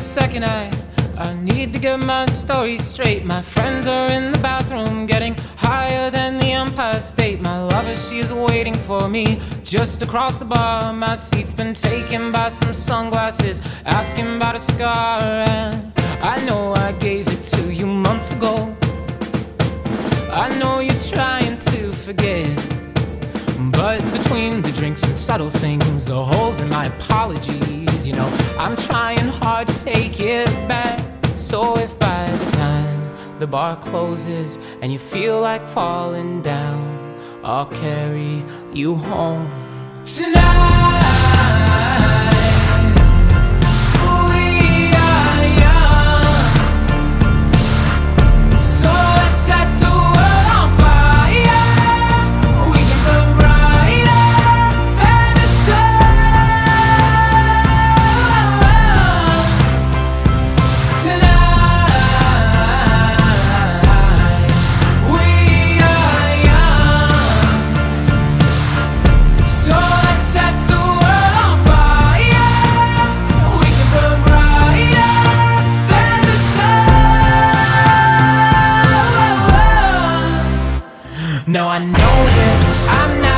second, I need to get my story straight. My friends are in the bathroom getting higher than the Empire State. My lover, she is waiting for me just across the bar. My seat's been taken by some sunglasses, asking about a scar. And I know I gave it to you months ago. I know you're trying to forget, but between the drinks and subtle things, the holes in my apologies, you know, I'm trying hard to take it back. So if by the time the bar closes and you feel like falling down, I'll carry you home tonight. We are young, so let's set the world on fire. We can burn brighter than the sun tonight. We are young, so let's set the world on fire. We can burn brighter than the sun. No, I know that I'm not